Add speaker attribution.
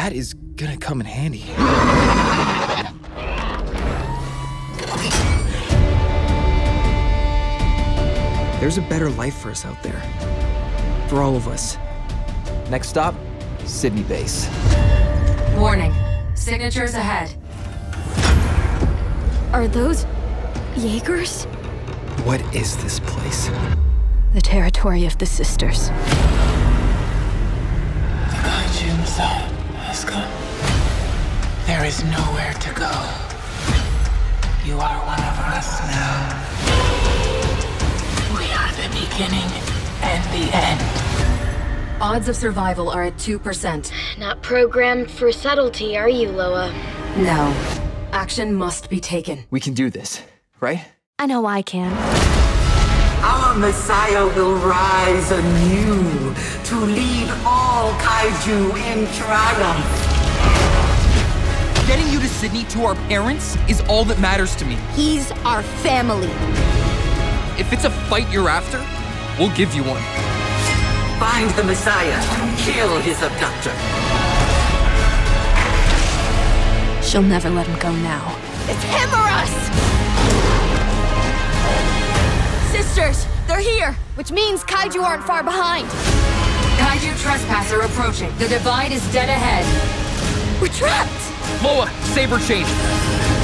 Speaker 1: That is gonna come in handy. There's a better life for us out there. For all of us. Next stop, Sydney base.
Speaker 2: Warning. Signatures ahead.
Speaker 3: Are those Jaegers?
Speaker 1: What is this place?
Speaker 3: The territory of the sisters.
Speaker 4: The Kaiju zone has come. There is nowhere to go. You are one of us now. We are the beginning and the end.
Speaker 2: Odds of survival are at 2%.
Speaker 3: Not programmed for subtlety, are you, Loa?
Speaker 2: No. Action must be taken.
Speaker 1: We can do this, right?
Speaker 3: I know I can.
Speaker 4: Our Messiah will rise anew to lead all Kaiju in triumph.
Speaker 5: Getting you to Sydney to our parents is all that matters to me.
Speaker 3: He's our family.
Speaker 5: If it's a fight you're after, we'll give you one.
Speaker 4: Find the Messiah. Kill his abductor.
Speaker 3: She'll never let him go now. It's him or us! Sisters, they're here! Which means Kaiju aren't far behind.
Speaker 2: Kaiju trespasser approaching. The divide is dead ahead.
Speaker 3: We're trapped!
Speaker 5: Loa, saber change.